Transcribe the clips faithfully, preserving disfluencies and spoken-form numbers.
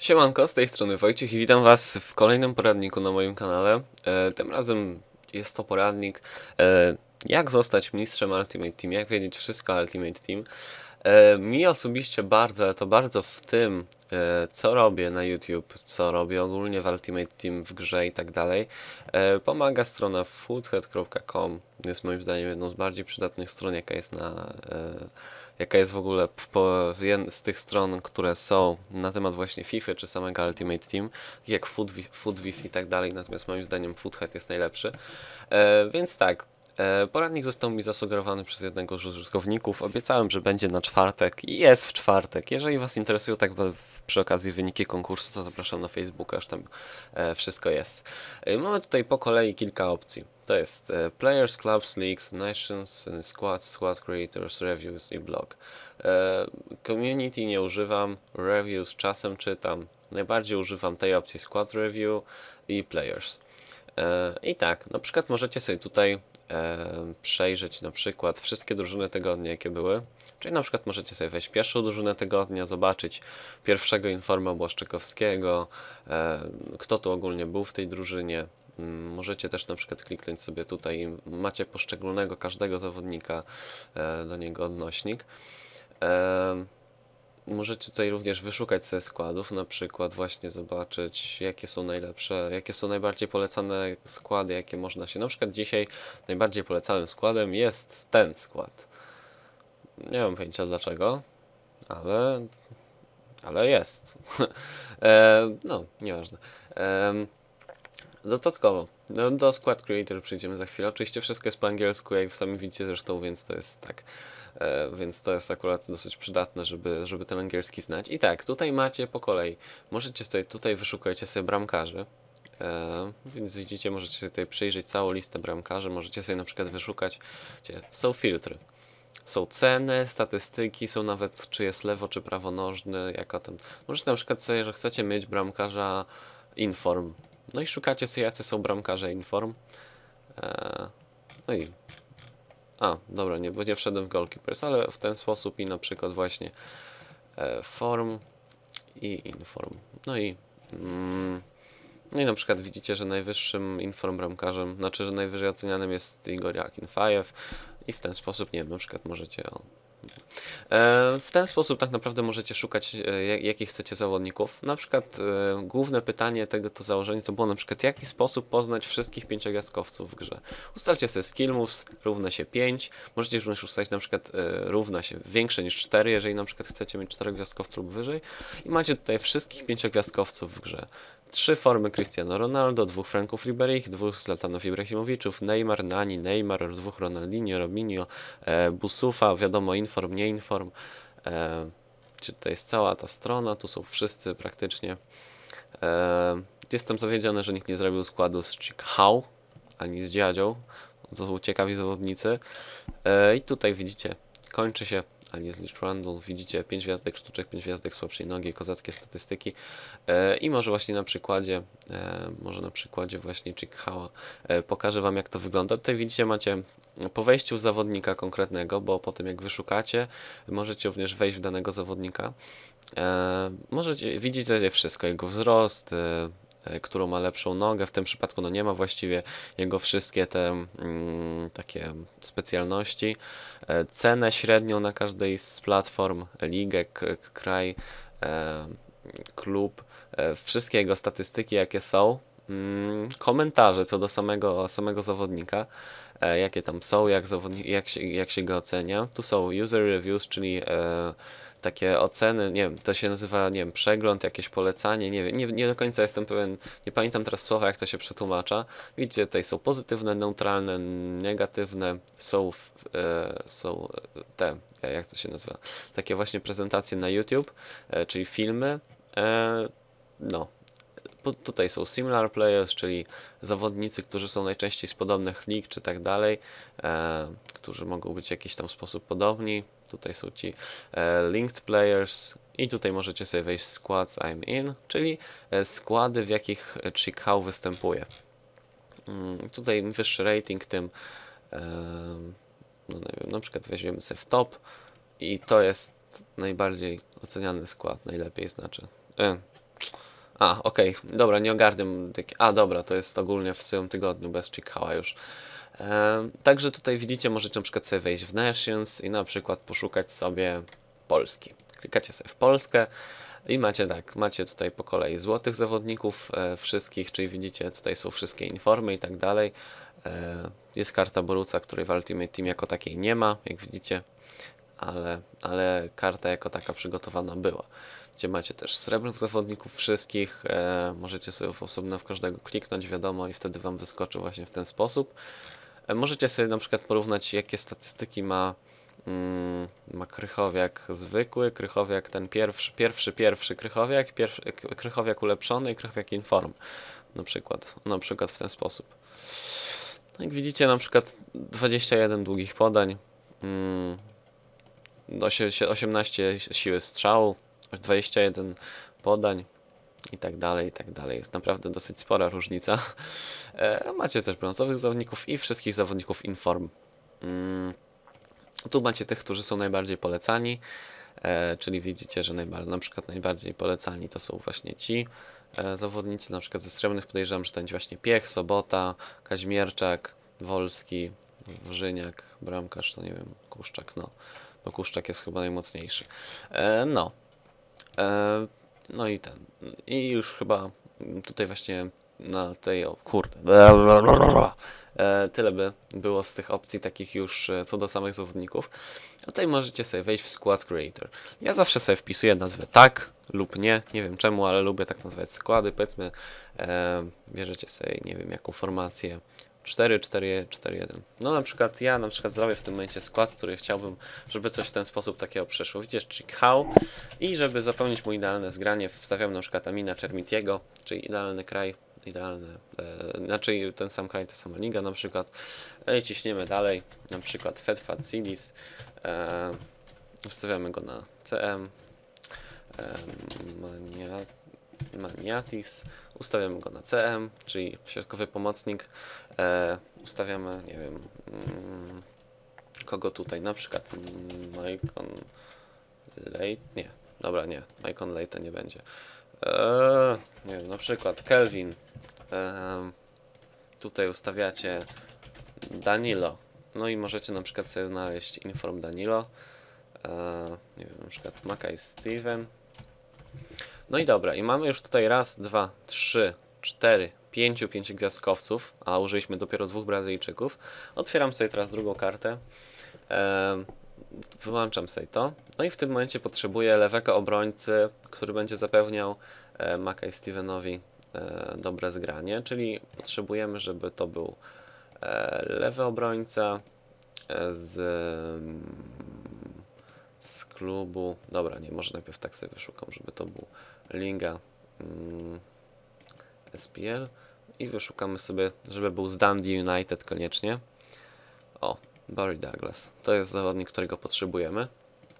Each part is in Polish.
Siemanko, z tej strony Wojciech i witam Was w kolejnym poradniku na moim kanale. E, tym razem jest to poradnik e, jak zostać mistrzem Ultimate Team, jak wiedzieć wszystko o Ultimate Team. E, mi osobiście bardzo, ale to bardzo w tym, e, co robię na YouTube, co robię ogólnie w Ultimate Team, w grze i tak dalej, e, pomaga strona foodhead kropka com. Jest moim zdaniem jedną z bardziej przydatnych stron, jaka jest na... E, jaka jest w ogóle w, po, z tych stron, które są na temat właśnie FIFA czy samego Ultimate Team, jak Foodvis i tak dalej, natomiast moim zdaniem Foodhead jest najlepszy. E, więc tak, e, poradnik został mi zasugerowany przez jednego z użytkowników. Obiecałem, że będzie na czwartek i jest w czwartek. Jeżeli Was interesują tak w, przy okazji wyniki konkursu, to zapraszam na Facebooka, już tam e, wszystko jest. E, mamy tutaj po kolei kilka opcji. To jest e, Players, Clubs, Leagues, Nations, Squads, Squad Creators, Reviews i Blog. E, community nie używam, Reviews czasem czytam. Najbardziej używam tej opcji Squad Review i Players. E, I tak, na przykład możecie sobie tutaj e, przejrzeć na przykład wszystkie drużyny tygodnia, jakie były. Czyli na przykład możecie sobie wejść pierwszą drużynę tygodnia, zobaczyć pierwszego Informa Błaszczykowskiego, e, kto tu ogólnie był w tej drużynie. Możecie też na przykład kliknąć sobie tutaj, macie poszczególnego każdego zawodnika, e, do niego odnośnik. E, możecie tutaj również wyszukać sobie składów, na przykład właśnie zobaczyć, jakie są najlepsze, jakie są najbardziej polecane składy, jakie można się... Na przykład dzisiaj najbardziej polecanym składem jest ten skład. Nie mam pojęcia dlaczego, ale, ale jest. e, no, nieważne. E, Dodatkowo, do, do Squad Creator przyjdziemy za chwilę. Oczywiście wszystko jest po angielsku, jak sami widzicie zresztą, więc to jest tak, e, więc to jest akurat dosyć przydatne, żeby, żeby ten angielski znać. I tak, tutaj macie po kolei, możecie sobie, tutaj wyszukajcie sobie bramkarzy, e, więc widzicie, możecie sobie tutaj przyjrzeć całą listę bramkarzy, możecie sobie na przykład wyszukać, gdzie są filtry. Są ceny, statystyki, są nawet czy jest lewo czy prawonożny, jak o tym. Możecie na przykład sobie, że chcecie mieć bramkarza Inform. No i szukacie sobie, jacy są bramkarze Inform. Eee, no i... A, dobra, nie, bo nie wszedłem w Goalkeepers, ale w ten sposób i na przykład właśnie e, Form i Inform. No i... Mm, no i na przykład widzicie, że najwyższym Inform bramkarzem, znaczy, że najwyżej ocenianym jest Igor Akinfejew i w ten sposób, nie wiem, na przykład możecie... O, w ten sposób tak naprawdę możecie szukać, jakich chcecie zawodników. Na przykład e, główne pytanie tego to założenie to było na przykład, w jaki sposób poznać wszystkich pięciogwiazdkowców w grze. Ustalcie sobie skill moves, równa się pięć. Możecie również ustalić na przykład e, równa się większe niż cztery, jeżeli na przykład chcecie mieć czterogwiazdkowców lub wyżej. I macie tutaj wszystkich pięciogwiazdkowców w grze. Trzy formy Cristiano Ronaldo, dwóch Franków Ribery'ich, dwóch Zlatanów Ibrahimoviczów, Neymar, Nani, Neymar, dwóch Ronaldinho, Robinho, e, Busufa, wiadomo, Inform, nie Inform. E, czy to jest cała ta strona, tu są wszyscy praktycznie. E, jestem zawiedziony, że nikt nie zrobił składu z Chikhao, ani z Dziadzią. To są ciekawi zawodnicy. E, I tutaj widzicie, kończy się ani z Lich Randall, widzicie pięć gwiazdek sztuczek, pięć gwiazdek słabszej nogi, kozackie statystyki e, i może właśnie na przykładzie, e, może na przykładzie właśnie Chikhała e, pokażę Wam, jak to wygląda. Tutaj widzicie, macie po wejściu w zawodnika konkretnego, bo po tym jak wyszukacie, możecie również wejść w danego zawodnika. E, możecie widzieć tutaj wszystko, jego wzrost, e, którą ma lepszą nogę, w tym przypadku no nie ma właściwie jego wszystkie te mm, takie specjalności, e, cenę średnią na każdej z platform, ligę, kraj, e, klub, e, wszystkie jego statystyki jakie są, mm, komentarze co do samego, samego zawodnika, e, jakie tam są, jak, zawodnik, jak, się, jak się go ocenia. Tu są user reviews, czyli e, takie oceny, nie wiem, to się nazywa, nie wiem, przegląd, jakieś polecanie, nie wiem, nie, nie do końca jestem pewien, nie pamiętam teraz słowa, jak to się przetłumacza. Widzicie, tutaj są pozytywne, neutralne, negatywne, są, e, są te, jak to się nazywa, takie właśnie prezentacje na YouTube, e, czyli filmy, e, no. Tutaj są similar players, czyli zawodnicy, którzy są najczęściej z podobnych lig, czy tak dalej, e, którzy mogą być w jakiś tam sposób podobni. Tutaj są ci e, linked players i tutaj możecie sobie wejść w składs I'm in, czyli e, składy, w jakich Chikhao występuje. Mm, tutaj im wyższy rating, tym e, no nie wiem, na przykład weźmiemy sobie w top i to jest najbardziej oceniany skład, najlepiej znaczy. E, A, okej, dobra, nie ogarniam. Takie- A, dobra, to jest ogólnie w całym tygodniu, bez Chicago już. E, także tutaj widzicie, możecie na przykład sobie wejść w Nations i na przykład poszukać sobie Polski. Klikacie sobie w Polskę i macie tak, macie tutaj po kolei złotych zawodników e, wszystkich, czyli widzicie, tutaj są wszystkie informy i tak dalej. E, jest karta Boruca, której w Ultimate Team jako takiej nie ma, jak widzicie, ale, ale karta jako taka przygotowana była. Gdzie macie też srebrnych zawodników wszystkich, e, możecie sobie w osobno w każdego kliknąć, wiadomo, i wtedy Wam wyskoczy właśnie w ten sposób. E, możecie sobie na przykład porównać, jakie statystyki ma, mm, ma Krychowiak zwykły, Krychowiak ten pierwszy, pierwszy, pierwszy Krychowiak, pierwszy, Krychowiak ulepszony i Krychowiak Inform. Na przykład, na przykład w ten sposób. No jak widzicie, na przykład dwadzieścia jeden długich podań, mm, osiemnaście siły strzału, dwadzieścia jeden podań i tak dalej, i tak dalej. Jest naprawdę dosyć spora różnica. E, macie też brązowych zawodników i wszystkich zawodników Inform. Mm, tu macie tych, którzy są najbardziej polecani, e, czyli widzicie, że najbardziej, na przykład najbardziej polecani to są właśnie ci e, zawodnicy, na przykład ze srebrnych podejrzewam, że to będzie właśnie Piech, Sobota, Kaźmierczak, Wolski, Wrzyniak, Bramkarz, to nie wiem, Kuszczak, no. Bo Kuszczak jest chyba najmocniejszy. E, no. E, no i ten. I już chyba tutaj właśnie na tej. O kurde. E, tyle by było z tych opcji takich już e, co do samych zawodników. Tutaj możecie sobie wejść w Squad Creator. Ja zawsze sobie wpisuję nazwę tak lub nie. Nie wiem czemu, ale lubię tak nazwać składy. Powiedzmy, e, bierzecie sobie, nie wiem, jaką formację. cztery cztery cztery jeden. No na przykład ja na przykład zrobię w tym momencie skład, który chciałbym, żeby coś w ten sposób takiego przeszło. Widzisz, Chicago. I żeby zapełnić mu idealne zgranie, wstawiam na przykład Amina Czermitiego, czyli idealny kraj, idealny, e, znaczy ten sam kraj, ta sama liga na przykład. I ciśniemy dalej, na przykład Fedfat Sidis, e, wstawiamy go na C M, e, Mania, Maniatis, ustawiamy go na C M, czyli środkowy pomocnik, e, ustawiamy, nie wiem, mm, kogo tutaj, na przykład Maicon Late, nie, dobra, nie, Maicon Late nie będzie, e, nie wiem, na przykład Kelvin, e, tutaj ustawiacie Danilo, no i możecie na przykład sobie znaleźć Inform Danilo, e, nie wiem, na przykład Mackay Steven. No i dobra, i mamy już tutaj raz, dwa, trzy, cztery, pięciu pięciogwiazdkowców, a użyliśmy dopiero dwóch Brazylijczyków. Otwieram sobie teraz drugą kartę, e, wyłączam sobie to, no i w tym momencie potrzebuję lewego obrońcy, który będzie zapewniał e, Mackay Stevenowi e, dobre zgranie, czyli potrzebujemy, żeby to był e, lewy obrońca e, z... z klubu, dobra, nie, może najpierw tak sobie wyszukam, żeby to był Liga mm, S P L i wyszukamy sobie, żeby był z Dundee United koniecznie. O, Barry Douglas, to jest zawodnik, którego potrzebujemy.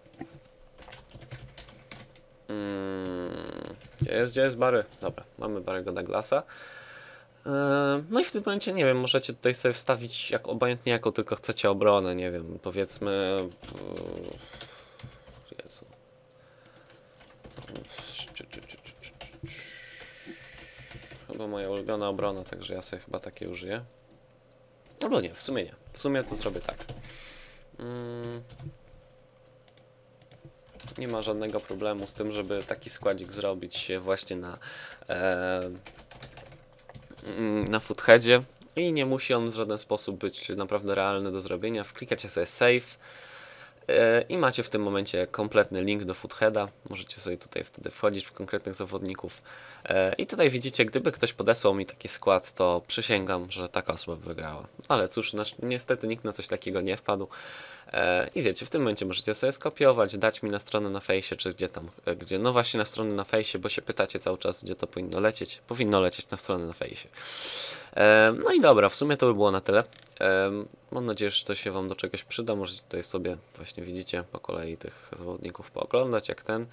Mm, gdzie jest, gdzie jest Barry? Dobra, mamy Barry'ego Douglasa. No i w tym momencie, nie wiem, możecie tutaj sobie wstawić jak obojętnie jaką tylko chcecie obronę, nie wiem, powiedzmy... Jezu. Chyba moja ulubiona obrona, także ja sobie chyba takiej użyję. Albo nie, w sumie nie. W sumie to zrobię tak. Mm. Nie ma żadnego problemu z tym, żeby taki składzik zrobić właśnie na e, na footheadzie i nie musi on w żaden sposób być naprawdę realny do zrobienia. Wklikacie sobie save i macie w tym momencie kompletny link do footheada. Możecie sobie tutaj wtedy wchodzić w konkretnych zawodników. I tutaj widzicie, gdyby ktoś podesłał mi taki skład, to przysięgam, że taka osoba wygrała. Ale cóż, niestety nikt na coś takiego nie wpadł. I wiecie, w tym momencie możecie sobie skopiować, dać mi na stronę na fejsie, czy gdzie tam, gdzie, no właśnie na stronę na fejsie, bo się pytacie cały czas, gdzie to powinno lecieć. Powinno lecieć na stronę na fejsie. No i dobra, w sumie to by było na tyle. Mam nadzieję, że to się Wam do czegoś przyda. Możecie tutaj sobie, właśnie widzicie, po kolei tych zawodników pooglądać, jak ten.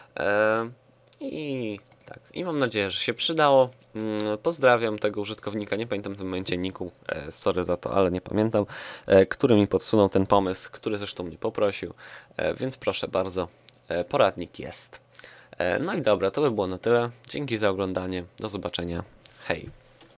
I tak, i mam nadzieję, że się przydało. Pozdrawiam tego użytkownika, nie pamiętam w tym momencie niku, sorry za to, ale nie pamiętam, który mi podsunął ten pomysł, który zresztą mnie poprosił, więc proszę bardzo, poradnik jest. E, no i dobra, to by było na tyle. Dzięki za oglądanie. Do zobaczenia. Hej.